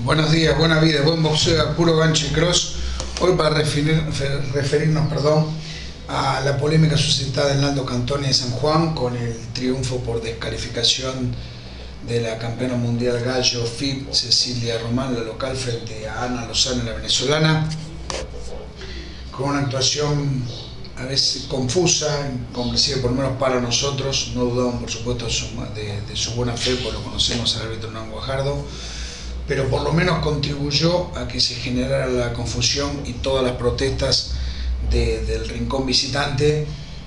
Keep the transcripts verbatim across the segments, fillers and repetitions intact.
Buenos días, buena vida, buen boxeo, puro gancho y cross. Hoy para referir, referirnos perdón, a la polémica suscitada en Aldo Cantoni de San Juan con el triunfo por descalificación de la campeona mundial gallo F I B Cecilia Román, la local, frente a Ana Lozano, la venezolana, con una actuación a veces confusa, incomprensible por lo menos para nosotros. No dudamos por supuesto de, de su buena fe, porque lo conocemos al árbitro Hernán Guajardo, pero por lo menos contribuyó a que se generara la confusión y todas las protestas de, del rincón visitante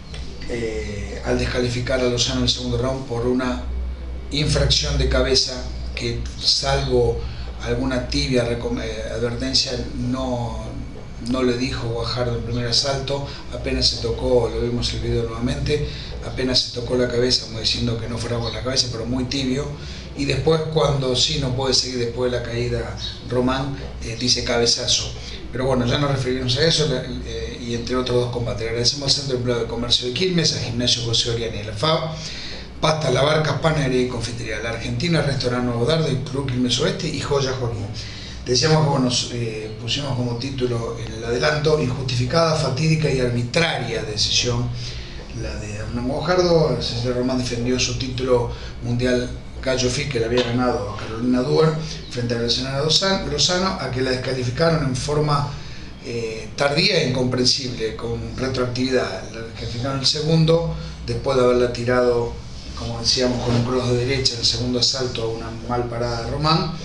eh, al descalificar a Lozano en el segundo round por una infracción de cabeza que, salvo alguna tibia advertencia, no, no le dijo Guajardo en el primer asalto. Apenas se tocó, lo vimos en el video nuevamente, apenas se tocó la cabeza, como diciendo que no fuera con la cabeza, pero muy tibio. Y después, cuando sí no puede seguir después de la caída Román, eh, dice cabezazo. Pero bueno, ya nos referimos a eso eh, y entre otros dos combates. Agradecemos al Centro de Empleo de Comercio de Quilmes, al Gimnasio José Oriani y a la F A B, Pasta La Barca, Panadería y Confitería La Argentina, Restaurante Nuevo Dardo, el Club Quilmes Oeste y Joya Joaquín. Decíamos que bueno, eh, pusimos como título en el adelanto: injustificada, fatídica y arbitraria decisión la de Hernán Guajardo. Cecilia Román defendió su título mundial gallo F I B, que le había ganado a Carolina Duer frente a la venezolana Lozano, a que la descalificaron en forma eh, tardía e incomprensible, con retroactividad. La descalificaron el segundo, después de haberla tirado, como decíamos, con un cross de derecha en el segundo asalto a una mal parada de Román,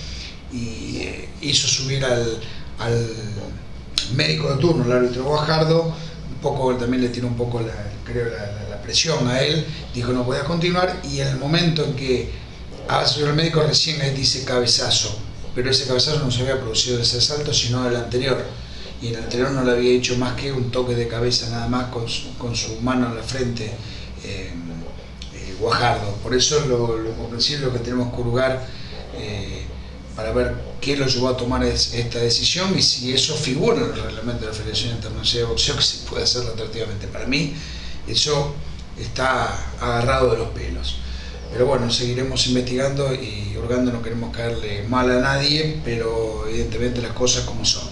y eh, hizo subir al, al médico de turno, el árbitro Guajardo. Un poco, él también le tiró un poco la, creo, la, la, la presión a él, dijo no podía continuar, y en el momento en que ha subido el médico, recién ahí dice cabezazo, pero ese cabezazo no se había producido en ese asalto, sino el anterior, y en el anterior no le había hecho más que un toque de cabeza nada más con su, con su mano en la frente eh, eh, Guajardo. Por eso lo, lo comprensible, lo que tenemos que hurgar eh, para ver qué lo llevó a tomar es, esta decisión, y si eso figura en el reglamento de la Federación Internacional de Boxeo, que se puede hacer retroactivamente. Para mí eso está agarrado de los pelos. Pero bueno, seguiremos investigando y hurgando, no queremos caerle mal a nadie, pero evidentemente las cosas como son.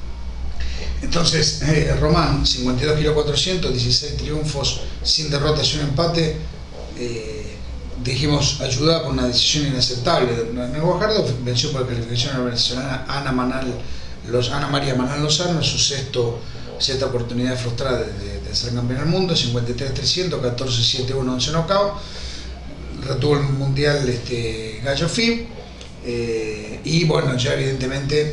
Entonces, eh, Román, cincuenta y dos kilos cuatrocientos, dieciséis triunfos sin derrotas y un empate. Eh, dijimos ayudada por una decisión inaceptable de Hernán Guajardo. Venció por calificación a la venezolana Ana, Manal, los, Ana María Manal Lozano, su sexto, sexta oportunidad frustrada de, de, de ser campeón del mundo. Cincuenta y tres trescientos, catorce siete uno, once knockout. Retuvo el mundial este, gallo F I B, eh, y bueno, ya evidentemente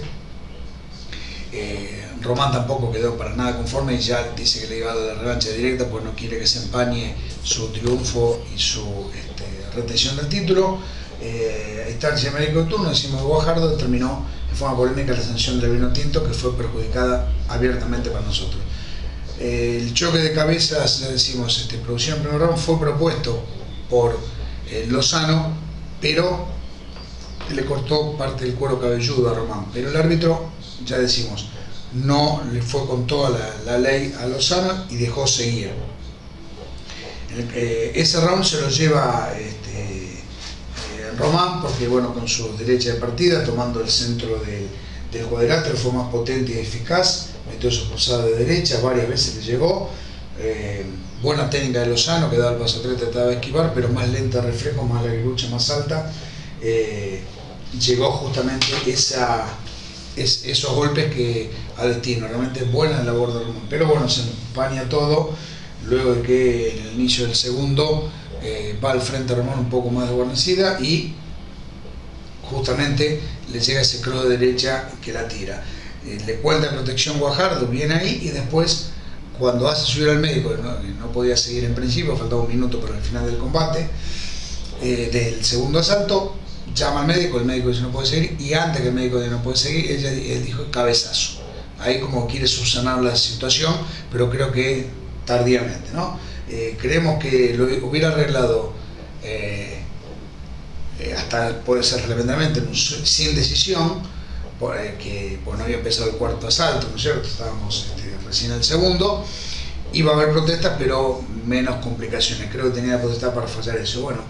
eh, Román tampoco quedó para nada conforme y ya dice que le iba a dar la revancha directa, pues no quiere que se empañe su triunfo y su este, retención del título. Eh, a instancia de médico de turno, decimos de Guajardo, terminó en forma polémica la sanción del vino tinto, que fue perjudicada abiertamente para nosotros. Eh, el choque de cabezas, ya decimos, este, producción en primer round, fue propuesto por Eh, Lozano, pero le cortó parte del cuero cabelludo a Román. Pero el árbitro, ya decimos, no le fue con toda la, la ley a Lozano y dejó seguir. El, eh, ese round se lo lleva este, eh, Román, porque bueno, con su derecha de partida, tomando el centro del, del cuadrilátero, fue más potente y eficaz, metió su cruzada de derecha, varias veces le llegó. Eh, buena técnica de Lozano, que daba el paso atrás, trataba de esquivar, pero más lenta de reflejo, más la lucha más alta. Eh, llegó justamente esa, es, esos golpes que a destino. Realmente buena labor de Román, pero bueno, se empaña todo luego de que en el inicio del segundo eh, va al frente a Román un poco más desguarnecida y justamente le llega ese cross de derecha que la tira. Eh, le cuenta protección Guajardo, viene ahí, y después, cuando hace subir al médico, que no, que no podía seguir en principio, faltaba un minuto para el final del combate, eh, del segundo asalto, llama al médico, el médico dice no puede seguir, y antes que el médico diga no puede seguir, ella, él dijo cabezazo. Ahí como quiere subsanar la situación, pero creo que tardíamente, ¿no? Eh, creemos que lo hubiera arreglado eh, eh, hasta, puede ser reglamentariamente, sin decisión, que pues no había empezado el cuarto asalto, ¿no es cierto? Estábamos este, recién en el segundo, iba a haber protestas, pero menos complicaciones. Creo que tenía la potestad para fallar eso. Bueno,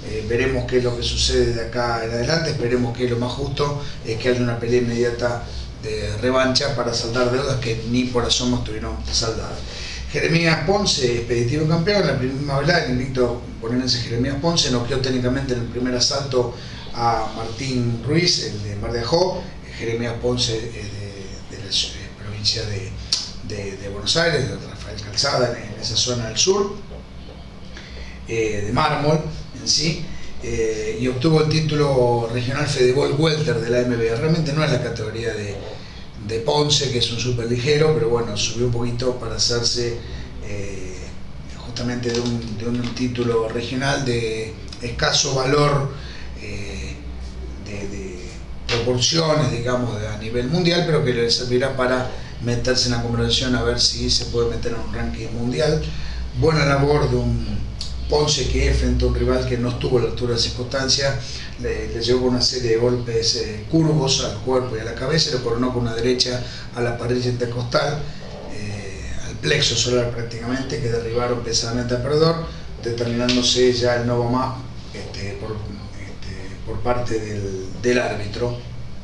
eh, veremos qué es lo que sucede de acá en adelante. Esperemos que lo más justo es que haya una pelea inmediata de revancha para saldar deudas que ni por asomo estuvieron saldadas. Jeremías Ponce, expeditivo campeón, en la primera velada, el invicto bonaerense Jeremías Ponce noqueó técnicamente en el primer asalto a Martín Ruiz, el de Mar de Ajó. Jeremías Ponce, eh, de, de la eh, provincia de, de, de Buenos Aires, de Rafael Calzada, en, en esa zona del sur, eh, de mármol en sí, eh, y obtuvo el título regional Fedebol Welter de la M B A. Realmente no es la categoría de, de Ponce, que es un súper ligero, pero bueno, subió un poquito para hacerse eh, justamente de un, de un título regional de escaso valor, eh, de, de proporciones, digamos, a nivel mundial, pero que le servirá para meterse en la conversación a ver si se puede meter en un ranking mundial. Buena labor de un Ponce que frente a un rival que no estuvo a la altura de la circunstancia, le, le llevó una serie de golpes eh, curvos al cuerpo y a la cabeza, lo coronó con una derecha a la pared intercostal, eh, al plexo solar prácticamente, que derribaron pesadamente al perdedor, determinándose ya el no va más este, por, este, por parte del, del árbitro.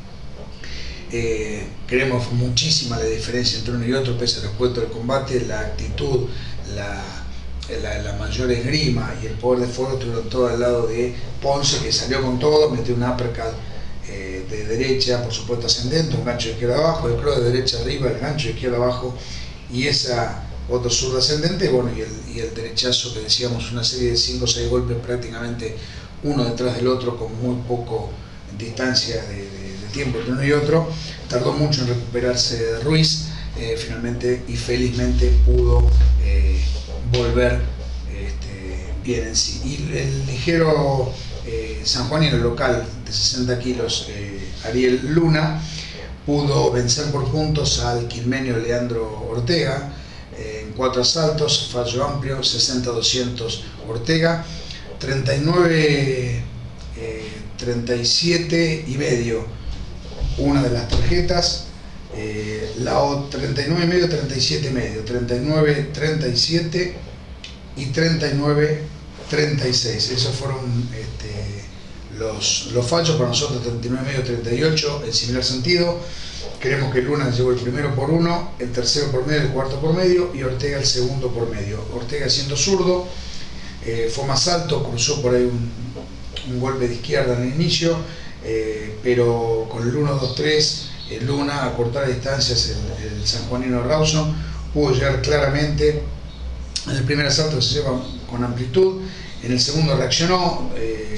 Eh, creemos muchísima la diferencia entre uno y otro, pese al respeto del combate, la actitud, la La, la mayor esgrima y el poder de fuego estuvieron todos al lado de Ponce, que salió con todo, metió un uppercut eh, de derecha, por supuesto ascendente, un gancho de izquierda abajo, el cross de derecha arriba, el gancho de izquierda abajo y esa otro zurdo ascendente, bueno, y el, y el derechazo que decíamos, una serie de cinco o seis golpes prácticamente uno detrás del otro con muy poco distancia de, de, de tiempo entre uno y otro. Tardó mucho en recuperarse de Ruiz, eh, finalmente y felizmente pudo eh, volver este, bien en sí. Y el ligero eh, sanjuanino local de sesenta kilos, eh, Ariel Luna, pudo vencer por puntos al quilmenio Leandro Ortega eh, en cuatro asaltos, fallo amplio, sesenta a doscientos Ortega, treinta y nueve treinta y siete y medio una de las tarjetas, Eh, la treinta y nueve y medio, treinta y siete y medio, treinta y nueve, treinta y siete y treinta y nueve, treinta y seis. Esos fueron este, los, los fallos para nosotros, treinta y nueve y medio, treinta y ocho, en similar sentido. Creemos que Luna llevó el primero por uno, el tercero por medio, el cuarto por medio y Ortega el segundo por medio. Ortega siendo zurdo, eh, fue más alto, cruzó por ahí un, un golpe de izquierda en el inicio, eh, pero con el uno, dos, tres, el Luna a cortar distancias, el, el sanjuanino Rawson pudo llegar claramente. En el primer asalto se lleva con amplitud, en el segundo reaccionó, eh,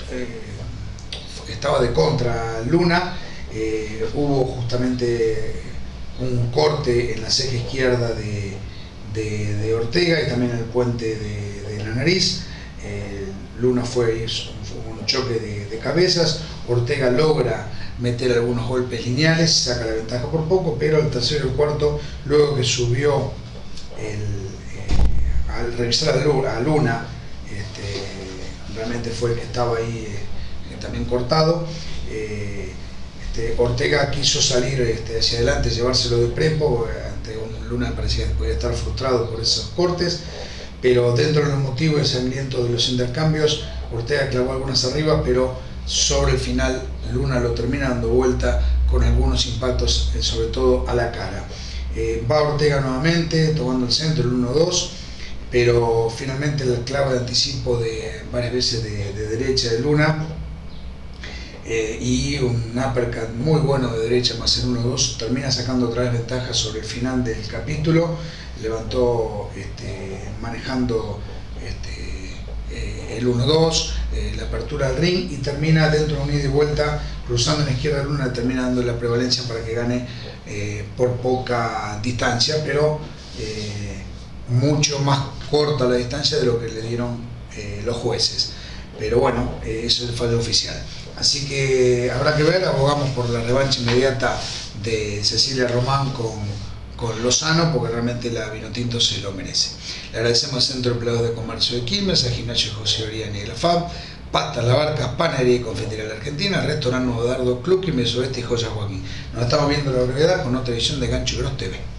eh, estaba de contra Luna, eh, hubo justamente un corte en la ceja izquierda de, de, de Ortega y también en el puente de, de la nariz. eh, Luna fue, fue un choque de, de cabezas, Ortega logra meter algunos golpes lineales, saca la ventaja por poco, pero el tercero y el cuarto, luego que subió el, eh, al revisar a Luna, a Luna este, realmente fue el que estaba ahí eh, también cortado. eh, este, Ortega quiso salir este, hacia adelante, llevárselo de prepo, ante un Luna parecía que podía estar frustrado por esos cortes, pero dentro de los motivos y sangrientos de los intercambios, Ortega clavó algunas arriba, pero sobre el final Luna lo termina dando vuelta con algunos impactos, eh, sobre todo a la cara. Eh, va Ortega nuevamente tomando el centro, el uno dos, pero finalmente el clave de anticipo de varias veces de, de derecha de Luna eh, y un uppercut muy bueno de derecha más el uno dos termina sacando otra vez ventaja sobre el final del capítulo. Levantó este, manejando este, eh, el uno dos, eh, la apertura del ring, y termina dentro de un ida y vuelta cruzando en la izquierda de Luna, termina dando la prevalencia para que gane eh, por poca distancia, pero eh, mucho más corta la distancia de lo que le dieron eh, los jueces. Pero bueno, eh, eso es el fallo oficial. Así que habrá que ver, abogamos por la revancha inmediata de Cecilia Román con, con Lozano, porque realmente la Vinotinto se lo merece. Le agradecemos al Centro de Empleados de Comercio de Quilmes, al Gimnasio José Oriani de la F A B, Pasta La Barca, Panadería y Confitería de la Argentina, Restaurante Nuevo Dardo, Club Quilmes Oeste y Joya Joaquín. Nos estamos viendo a la brevedad con otra edición de Gancho y Cross T V.